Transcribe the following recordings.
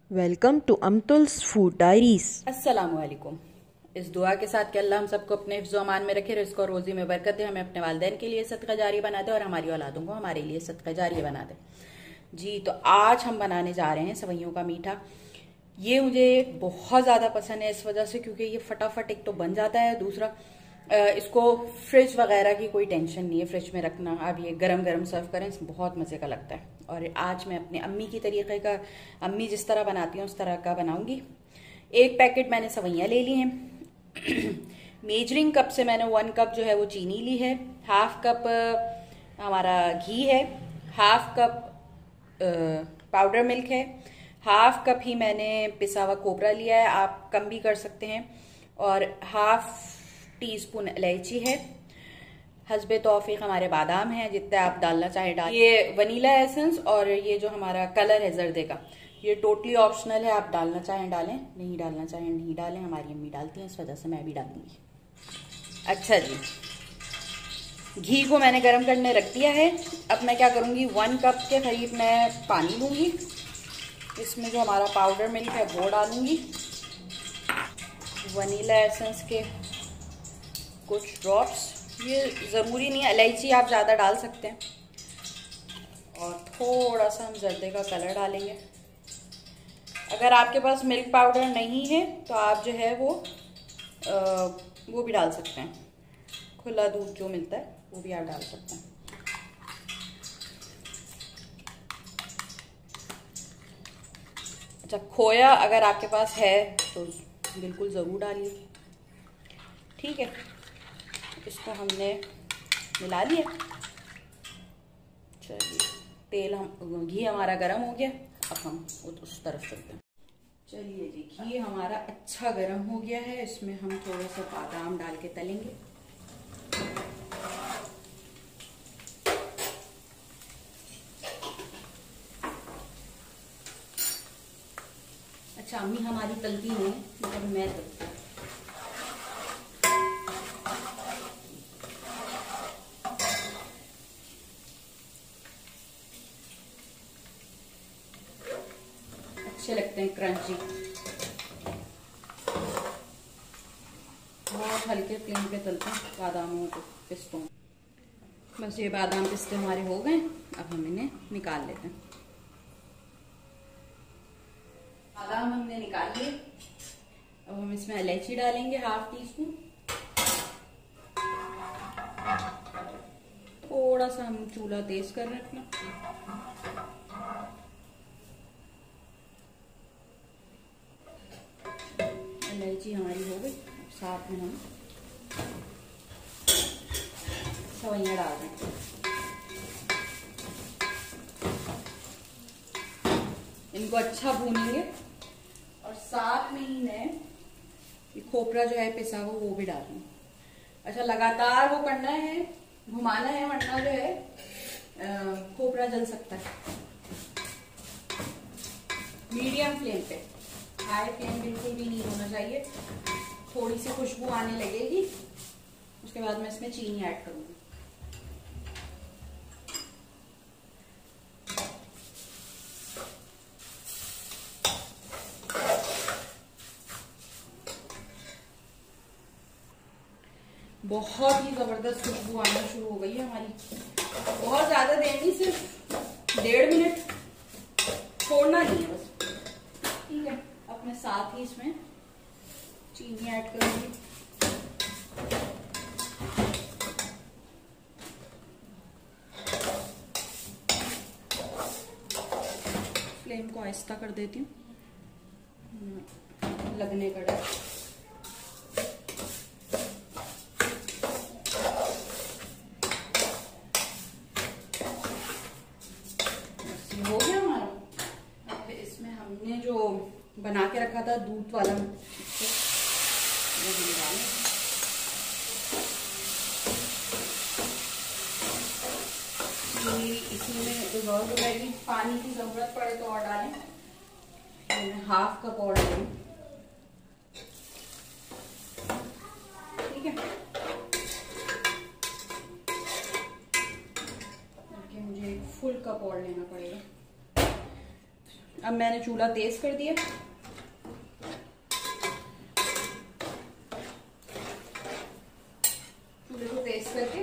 Welcome to Amtul's food diaries. अस्सलामुअलैकुम। इस दुआ के साथ कि अल्लाह हम सबको अपने हिफ्ज़ अमान में रखे, रिज़्क़ और रोज़ी में बरकत दे, हमें अपने वालिदैन के लिए सदका जारी बना दे और हमारी औलादों को हमारे लिए सदका जारी बना दे। जी, तो आज हम बनाने जा रहे हैं सवैयों का मीठा। ये मुझे बहुत ज़्यादा पसंद है इस वजह से क्योंकि ये फटाफट एक तो बन जाता है, दूसरा इसको फ्रिज वगैरह की कोई टेंशन नहीं है फ्रिज में रखना। आप ये गरम गरम सर्व करें, बहुत मज़े का लगता है। और आज मैं अपनी अम्मी की तरीके का, अम्मी जिस तरह बनाती हैं उस तरह का बनाऊंगी। एक पैकेट मैंने सवैयाँ ले ली हैं। मेजरिंग कप से मैंने 1 कप जो है वो चीनी ली है, 1/2 कप हमारा घी है, 1/2 कप पाउडर मिल्क है, 1/2 कप ही मैंने पिसा हुआ कोपरा लिया है, आप कम भी कर सकते हैं, और 1/2 टीस्पून इलायची है, हस्बे तौफीक हमारे बादाम हैं, जितने आप डालना चाहें डाल। ये वनीला एसेंस और ये जो हमारा कलर है जर्दे का, ये टोटली ऑप्शनल है, आप डालना चाहें डालें, नहीं डालना चाहें नहीं डालें। हमारी अम्मी डालती हैं, इस वजह से मैं भी डालूंगी। अच्छा जी, घी को मैंने गर्म करने रख दिया है। अब मैं क्या करूंगी, 1 कप के करीब मैं पानी लूंगी, इसमें जो हमारा पाउडर मिल्क है वो डालूंगी, वनीला एसेंस के कुछ ड्रॉप्स, ये ज़रूरी नहीं है, इलायची आप ज़्यादा डाल सकते हैं, और थोड़ा सा हम जर्दे का कलर डालेंगे। अगर आपके पास मिल्क पाउडर नहीं है तो आप जो है वो भी डाल सकते हैं, खुला दूध जो मिलता है वो भी आप डाल सकते हैं। अच्छा, खोया अगर आपके पास है तो बिल्कुल ज़रूर डालिए। ठीक है, इसको हमने मिला लिया। चलिए, घी हमारा गर्म हो गया, अब हम उस तरफ चलते हैं। चलिए जी, घी हमारा अच्छा गर्म हो गया है, इसमें हम थोड़ा सा बादाम डाल के तलेंगे। अच्छा, अम्मी हमारी तलती नहीं, मतलब मैं तलती हूँ। अच्छे लगते हैं, क्रंची, बहुत हल्के फ्लेम पे तलते हैं बादामों को, पिस्तों। बस ये बादाम पिस्ते हमारे हो गए, अब हम इन्हें निकाल लेते हैं। बादाम हमने निकाल लिए, अब हम इसमें इलायची डालेंगे 1/2 टीस्पून। थोड़ा सा हम चूल्हा तेज कर रखना। इलायची हमारी हो गई, साथ में हम सवैयाँ डाल देंगे। इनको अच्छा भूनेंगे और साथ में ही मैं ये खोपरा जो है पिसा हुआ वो भी डालूंगी। अच्छा, लगातार वो करना है, घुमाना है, वरना जो है खोपरा जल सकता है। मीडियम फ्लेम पे, हाई फ्लेम बिल्कुल भी नहीं होना चाहिए। थोड़ी सी खुशबू आने लगेगी, उसके बाद मैं इसमें चीनी ऐड करूंगी। बहुत ही जबरदस्त खुशबू आना शुरू हो गई है हमारी। बहुत ज्यादा देर नहीं, सिर्फ 1.5 मिनट छोड़ना नहीं है बस। ठीक है, अब मैं साथ ही इसमें चीनी ऐड करूंगी। फ्लेम को आहिस्ता कर देती हूँ, लगने का डर। हो गया हमारा। अब इसमें हमने जो बना के रखा था दूध वाला, इसी में डिजॉल्व हो जाएगी। पानी की जरूरत पड़े तो और डालें, मैं 1/2 कप और डालूं। ठीक है, मुझे एक फुल कप और लेना पड़ेगा। अब मैंने चूल्हा तेज कर दिया। चूल्हे को तेज करके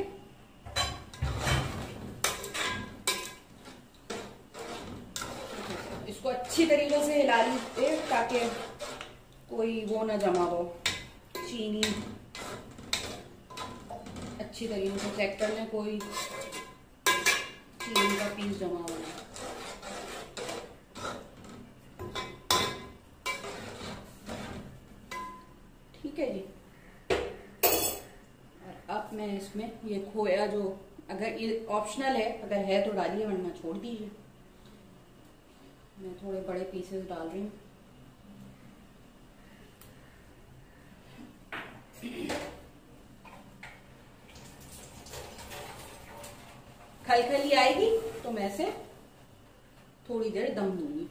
इसको अच्छी तरीके से हिला लीजिए ताकि कोई वो ना जमा हो, चीनी अच्छी तरीके से चेक कर लें, कोई चीनी का पीस जमा हो। ठीक है जी। और अब मैं इसमें ये खोया, जो अगर ये ऑप्शनल है, अगर है तो डालिए वरना छोड़ दीजिए। मैं थोड़े बड़े पीसेस डाल रही हूँ। खलखली आएगी तो मैं इसे थोड़ी देर दम दूंगी।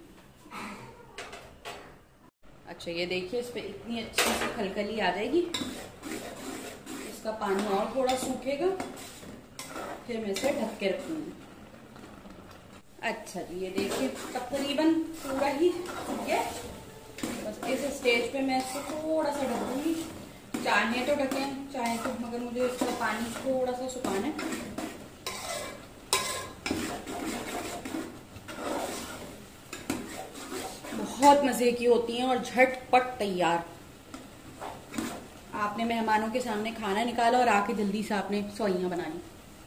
अच्छा ये देखिए, इस पे इतनी अच्छी सी खलखली आ जाएगी। इसका पानी और थोड़ा सूखेगा, फिर मैं इसे ढक के रखूंगी। अच्छा जी, ये देखिए तकरीबन पूरा ही सूख गया। बस इस स्टेज पे मैं इसको थोड़ा सा ढक दूंगी। चाहे तो ढकें, चाहे तो, मगर मुझे इसका पानी थोड़ा सा सुखाना है। बहुत मजे की होती हैं और झटपट तैयार। आपने मेहमानों के सामने खाना निकाला और आके जल्दी से आपने सोइयां बना ली।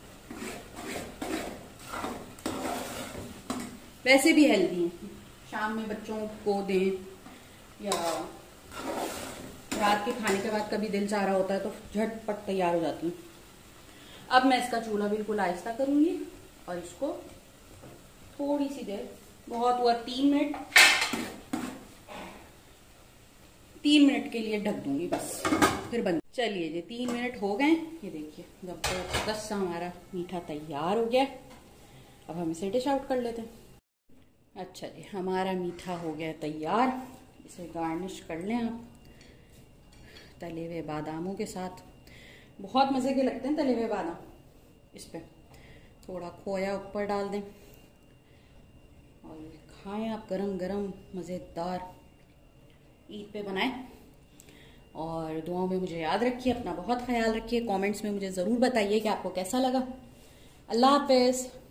वैसे भी हेल्दी हैं, शाम में बच्चों को दें या रात के खाने के बाद कभी दिल चाह रहा होता है तो झटपट तैयार हो जाती हैं। अब मैं इसका चूल्हा बिल्कुल आहिस्ता करूंगी और इसको थोड़ी सी देर, बहुत हुआ 3 मिनट के लिए ढक दूंगी बस, फिर बंद। चलिए जी 3 मिनट हो गए। ये देखिए जबरदस्त सा हमारा मीठा तैयार हो गया। अब हम इसे डिश आउट कर लेते हैं। अच्छा जी, हमारा मीठा हो गया तैयार। इसे गार्निश कर लें आप तले हुए बादामों के साथ। बहुत मज़े के लगते हैं तले हुए बादाम। इस पर थोड़ा खोया ऊपर डाल दें और खाएं आप गरम गरम मज़ेदार। ईद पे बनाएं और दुआओं में मुझे याद रखिए। अपना बहुत ख्याल रखिए। कमेंट्स में मुझे ज़रूर बताइए कि आपको कैसा लगा। अल्लाह हाफ़िज़।